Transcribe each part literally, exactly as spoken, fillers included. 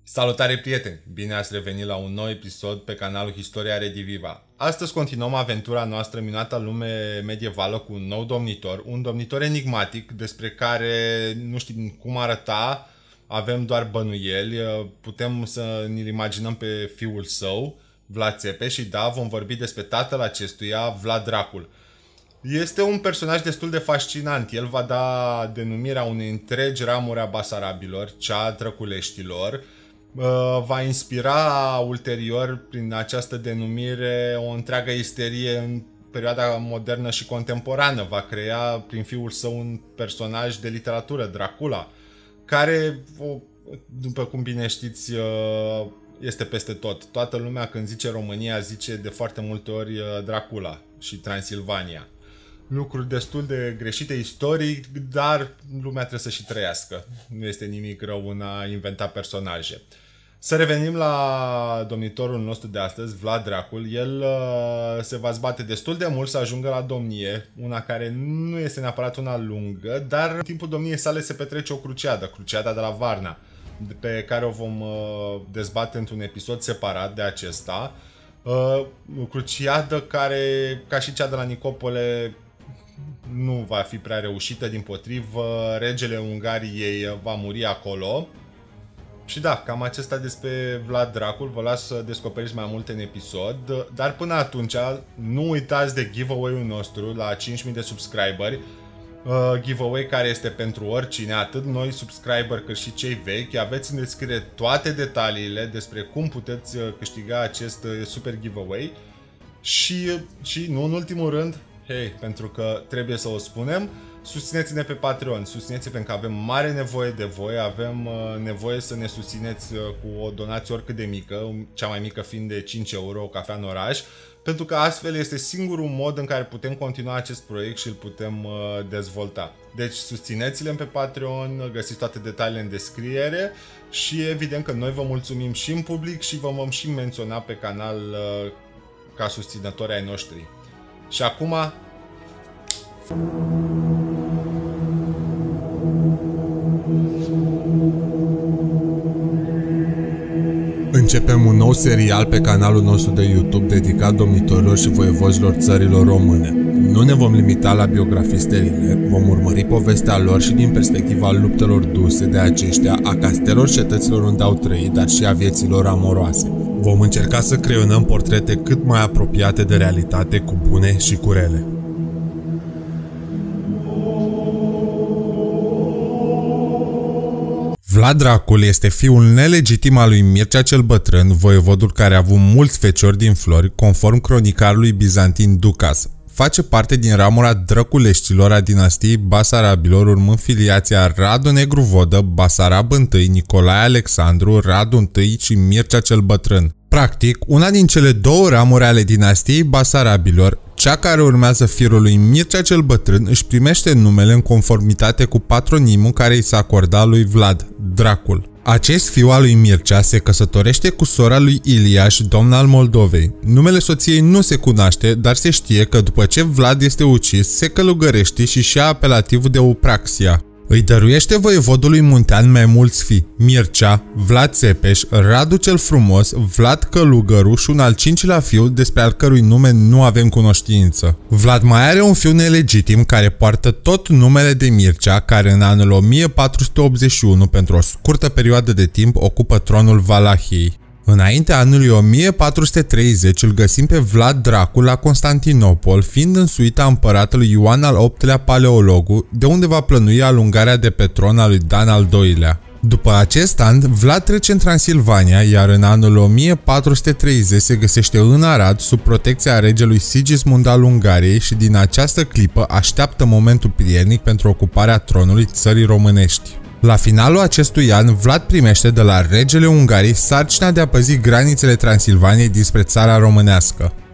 Salutare prieteni! Bine ați revenit la un nou episod pe canalul Historia Rediviva. Astăzi continuăm aventura noastră minunata lume medievală cu un nou domnitor, un domnitor enigmatic despre care nu știm cum arăta, avem doar bănuieli, putem să ne-l imaginăm pe fiul său, Vlad Țepeș, și da, vom vorbi despre tatăl acestuia, Vlad Dracul. Este un personaj destul de fascinant. El va da denumirea unei întregi ramuri a Basarabilor, cea a Drăculeștilor. Va inspira ulterior prin această denumire o întreagă isterie în perioada modernă și contemporană. Va crea prin fiul său un personaj de literatură, Dracula, care, după cum bine știți, este peste tot. Toată lumea când zice România zice de foarte multe ori Dracula și Transilvania. Lucruri destul de greșite istoric, dar lumea trebuie să și trăiască. Nu este nimic rău în a inventa personaje. Să revenim la domnitorul nostru de astăzi, Vlad Dracul. El uh, se va zbate destul de mult să ajungă la domnie, una care nu este neapărat una lungă, dar în timpul domniei sale se petrece o cruciadă, cruciada de la Varna, pe care o vom uh, dezbate într-un episod separat de acesta. Uh, cruciadă care, ca și cea de la Nicopole, nu va fi prea reușită, dimpotrivă, regele Ungariei va muri acolo. Și da, cam acesta despre Vlad Dracul, vă las să descoperiți mai multe în episod, dar până atunci nu uitați de giveaway-ul nostru la cinci mii de subscriberi, uh, giveaway care este pentru oricine, atât noi subscriberi cât și cei vechi. Aveți în descriere toate detaliile despre cum puteți câștiga acest super giveaway și, și nu în ultimul rând, hei, pentru că trebuie să o spunem, susțineți-ne pe Patreon, susțineți-ne pentru că avem mare nevoie de voi, avem uh, nevoie să ne susțineți uh, cu o donație oricât de mică, cea mai mică fiind de cinci euro, o cafea în oraș, pentru că astfel este singurul mod în care putem continua acest proiect și îl putem uh, dezvolta. Deci susțineți-le pe Patreon, găsiți toate detaliile în descriere și evident că noi vă mulțumim și în public și vă vom și menționa pe canal uh, ca susținători ai noștri. Și acum... Începem un nou serial pe canalul nostru de YouTube dedicat domnitorilor și voievozilor țărilor române. Nu ne vom limita la biografii sterile, vom urmări povestea lor și din perspectiva luptelor duse de aceștia, a castelor, cetăților unde au trăit, dar și a vieților amoroase. Vom încerca să creionăm portrete cât mai apropiate de realitate, cu bune și cu rele. Vlad Dracul este fiul nelegitim al lui Mircea cel Bătrân, voievodul care a avut mulți feciori din flori, conform cronicarului bizantin Ducas. Face parte din ramura Drăculeștilor a dinastiei Basarabilor, urmând filiația Radu Negru Vodă, Basarab I, Nicolae Alexandru, Radu I și Mircea cel Bătrân. Practic, una din cele două ramuri ale dinastiei Basarabilor, cea care urmează firul lui Mircea cel Bătrân, își primește numele în conformitate cu patronimul care îi s-a acordat lui Vlad, Dracul. Acest fiu al lui Mircea se căsătorește cu sora lui Iliaș, domn al Moldovei. Numele soției nu se cunoaște, dar se știe că după ce Vlad este ucis, se călugărește și-și ia apelativul de Upraxia. Îi dăruiește voievodului muntean mai mulți fii, Mircea, Vlad Țepeș, Radu cel Frumos, Vlad Călugăru și un al cincilea fiu despre al cărui nume nu avem cunoștință. Vlad mai are un fiu nelegitim care poartă tot numele de Mircea, care în anul o mie patru sute optzeci și unu, pentru o scurtă perioadă de timp, ocupă tronul Valahiei. Înaintea anului o mie patru sute treizeci îl găsim pe Vlad Dracul la Constantinopol, fiind în suita împăratului Ioan al optulea Paleologu, de unde va plănui alungarea de pe tron a lui Dan al doilea. După acest an, Vlad trece în Transilvania, iar în anul o mie patru sute treizeci se găsește în Arad sub protecția regelui Sigismund al Ungariei și din această clipă așteaptă momentul prielnic pentru ocuparea tronului țării românești. La finalul acestui an, Vlad primește de la regele Ungariei sarcina de a păzi granițele Transilvaniei dinspre țara românească.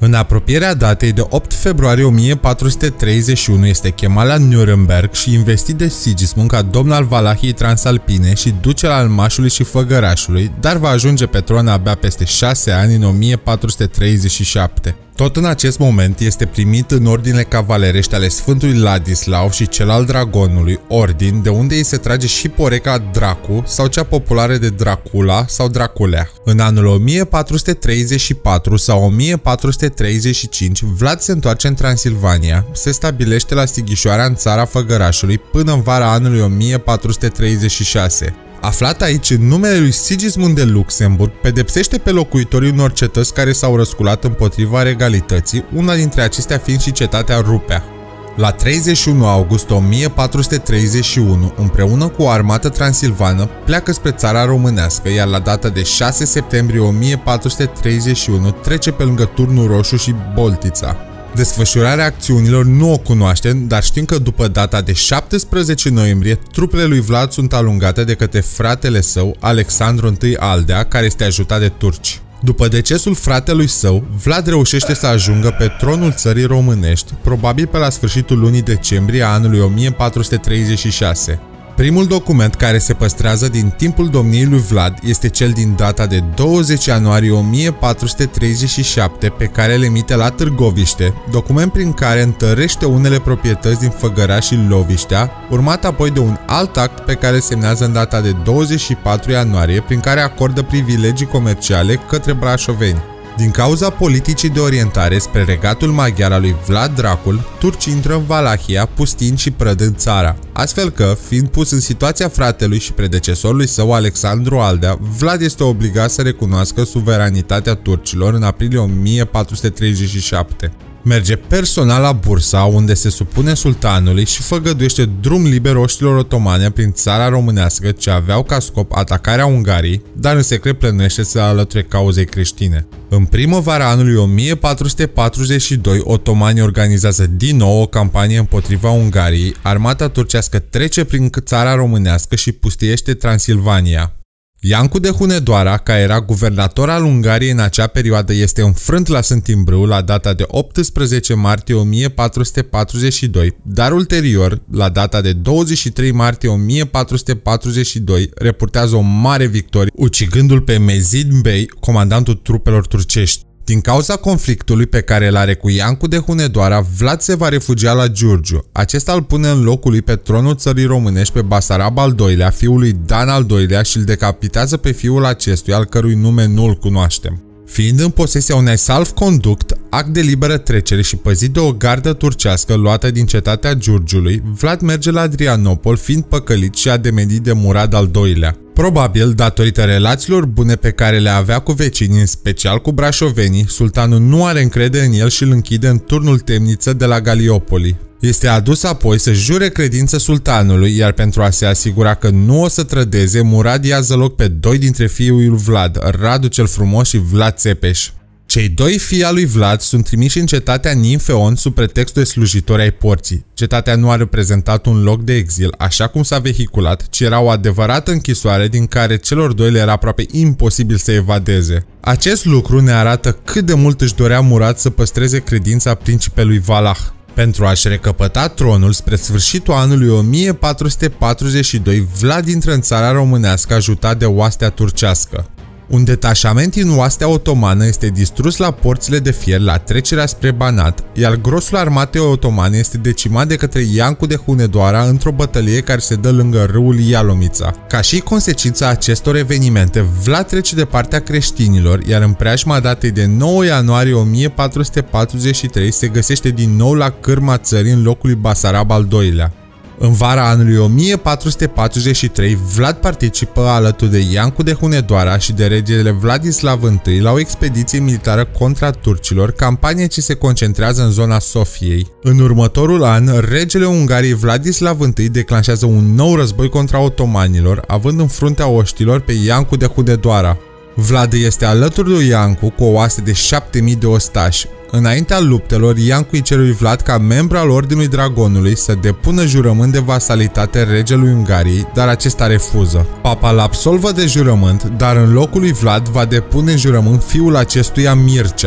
În apropierea datei de opt februarie o mie patru sute treizeci și unu este chemat la Nuremberg și investit de Sigismund ca domn al Valahiei Transalpine și duce al Almașului și Făgărașului, dar va ajunge pe tron abia peste șase ani în o mie patru sute treizeci și șapte. Tot în acest moment este primit în ordinele cavalerești ale Sfântului Ladislau și cel al Dragonului, ordin de unde îi se trage și poreca Dracu sau cea populară de Dracula sau Draculea. În anul o mie patru sute treizeci și patru sau o mie patru sute treizeci și cinci, Vlad se întoarce în Transilvania, se stabilește la Sighișoara în țara Făgărașului până în vara anului o mie patru sute treizeci și șase. Aflat aici în numele lui Sigismund de Luxemburg, pedepsește pe locuitorii unor cetăți care s-au răsculat împotriva regalității, una dintre acestea fiind și cetatea Rupea. La treizeci și unu august o mie patru sute treizeci și unu, împreună cu o armată transilvană, pleacă spre țara românească, iar la data de șase septembrie o mie patru sute treizeci și unu trece pe lângă Turnul Roșu și Boltița. Desfășurarea acțiunilor nu o cunoaștem, dar știm că după data de șaptesprezece noiembrie, trupele lui Vlad sunt alungate de către fratele său, Alexandru I Aldea, care este ajutat de turci. După decesul fratelui său, Vlad reușește să ajungă pe tronul țării românești, probabil pe la sfârșitul lunii decembrie a anului o mie patru sute treizeci și șase. Primul document care se păstrează din timpul domniei lui Vlad este cel din data de douăzeci ianuarie o mie patru sute treizeci și șapte, pe care le emite la Târgoviște, document prin care întărește unele proprietăți din Făgăraș și Loviștea, urmat apoi de un alt act pe care semnează în data de douăzeci și patru ianuarie, prin care acordă privilegii comerciale către brașoveni. Din cauza politicii de orientare spre regatul maghiar al lui Vlad Dracul, turcii intră în Valahia, pustind și prădând țara. Astfel că, fiind pus în situația fratelui și predecesorului său Alexandru Aldea, Vlad este obligat să recunoască suveranitatea turcilor în aprilie o mie patru sute treizeci și șapte. Merge personal la Bursa, unde se supune sultanului și făgăduiește drum liber oștilor otomane prin țara românească ce aveau ca scop atacarea Ungariei, dar în secret plănuiește să alăture cauzei creștine. În primăvara anului o mie patru sute patruzeci și doi, otomanii organizează din nou o campanie împotriva Ungariei, armata turcească trece prin țara românească și pustiește Transilvania. Iancu de Hunedoara, care era guvernator al Ungariei în acea perioadă, este înfrânt la Sântimbrâu la data de optsprezece martie o mie patru sute patruzeci și doi, dar ulterior, la data de douăzeci și trei martie o mie patru sute patruzeci și doi, reportează o mare victorie, ucigându-l pe Mezid Bey, comandantul trupelor turcești. Din cauza conflictului pe care îl are cu Iancu de Hunedoara, Vlad se va refugia la Giurgiu. Acesta îl pune în locul lui pe tronul țării românești pe Basarab al doilea, fiul lui Dan al doilea, și îl decapitează pe fiul acestuia, al cărui nume nu îl cunoaștem. Fiind în posesia unei salvconduct, act de liberă trecere și păzit de o gardă turcească luată din cetatea Giurgiului, Vlad merge la Adrianopol, fiind păcălit și ademenit de Murad al doilea. Probabil, datorită relațiilor bune pe care le avea cu vecinii, în special cu brașovenii, sultanul nu are încredere în el și îl închide în turnul temniță de la Galiopoli. Este adus apoi să jure credință sultanului, iar pentru a se asigura că nu o să trădeze, Murad ia zăloc pe doi dintre fiii lui Vlad, Radu cel Frumos și Vlad Țepeș. Cei doi fii al lui Vlad sunt trimiși în cetatea Ninfeon sub pretextul de slujitori ai porții. Cetatea nu a reprezentat un loc de exil, așa cum s-a vehiculat, ci era o adevărată închisoare din care celor doi le era aproape imposibil să evadeze. Acest lucru ne arată cât de mult își dorea Murad să păstreze credința principelui Valah. Pentru a-și recăpăta tronul spre sfârșitul anului o mie patru sute patruzeci și doi, Vlad intră în țara românească ajutat de oastea turcească. Un detașament din oastea otomană este distrus la porțile de fier la trecerea spre Banat, iar grosul armatei otomane este decimat de către Iancu de Hunedoara într-o bătălie care se dă lângă râul Ialomița. Ca și consecința acestor evenimente, Vlad trece de partea creștinilor, iar în preajma datei de nouă ianuarie o mie patru sute patruzeci și trei se găsește din nou la cârma țării în locul lui Basarab al doilea. În vara anului o mie patru sute patruzeci și trei, Vlad participă alături de Iancu de Hunedoara și de regele Vladislav I la o expediție militară contra turcilor, campanie ce se concentrează în zona Sofiei. În următorul an, regele Ungariei Vladislav I declanșează un nou război contra otomanilor, având în fruntea oștilor pe Iancu de Hunedoara. Vlad este alături lui Iancu cu o oaste de șapte mii de ostași. Înaintea luptelor, Iancu îi cere lui Vlad ca membru al Ordinului Dragonului să depună jurământ de vasalitate regelui Ungariei, dar acesta refuză. Papa îl absolvă de jurământ, dar în locul lui Vlad va depune jurământ fiul acestuia, Mircea.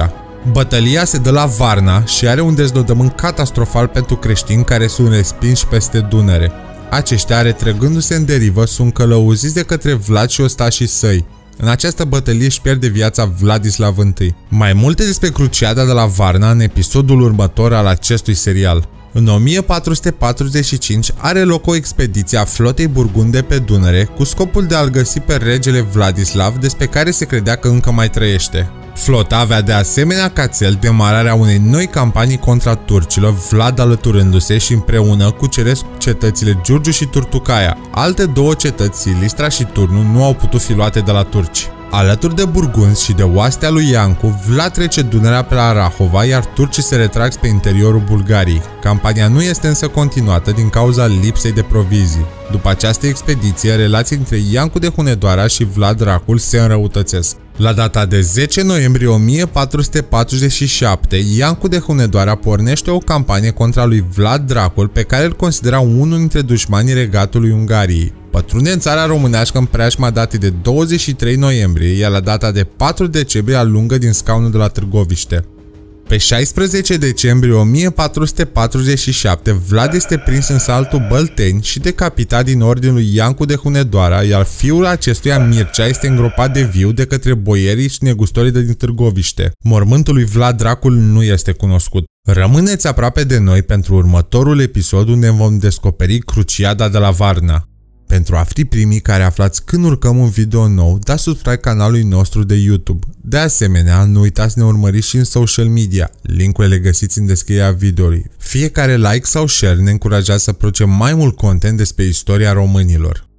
Bătălia se dă la Varna și are un deznodământ catastrofal pentru creștini care sunt respinși peste Dunăre. Aceștia, retrăgându-se în derivă, sunt călăuziți de către Vlad și ostașii săi. În această bătălie își pierde viața Vladislav I. Mai multe despre cruciada de la Varna în episodul următor al acestui serial. În o mie patru sute patruzeci și cinci are loc o expediție a flotei burgunde pe Dunăre cu scopul de a-l găsi pe regele Vladislav, despre care se credea că încă mai trăiește. Flota avea de asemenea ca țel demararea unei noi campanii contra turcilor, Vlad alăturându-se și împreună cuceresc cetățile Giurgiu și Turtucaia. Alte două cetăți, Silistra și Turnu, nu au putut fi luate de la turci. Alături de burgunzi și de oastea lui Iancu, Vlad trece Dunărea pe la Rahova, iar turcii se retrag spre interiorul Bulgariei. Campania nu este însă continuată din cauza lipsei de provizii. După această expediție, relații între Iancu de Hunedoara și Vlad Dracul se înrăutățesc. La data de zece noiembrie o mie patru sute patruzeci și șapte, Iancu de Hunedoara pornește o campanie contra lui Vlad Dracul, pe care îl considera unul dintre dușmanii regatului Ungariei. Pătrunde în țara românească în preajma datei de douăzeci și trei noiembrie, iar la data de patru decembrie alungă din scaunul de la Târgoviște. Pe șaisprezece decembrie o mie patru sute patruzeci și șapte, Vlad este prins în Saltul Bălteni și decapitat din ordinul lui Iancu de Hunedoara, iar fiul acestuia, Mircea, este îngropat de viu de către boierii și negustorii din Târgoviște. Mormântul lui Vlad Dracul nu este cunoscut. Rămâneți aproape de noi pentru următorul episod, unde vom descoperi cruciada de la Varna. Pentru a fi primii care aflați când urcăm un video nou, dați subscribe canalului nostru de YouTube. De asemenea, nu uitați să ne urmăriți și în social media, linkurile le găsiți în descrierea videoului. Fiecare like sau share ne încurajează să producem mai mult content despre istoria românilor.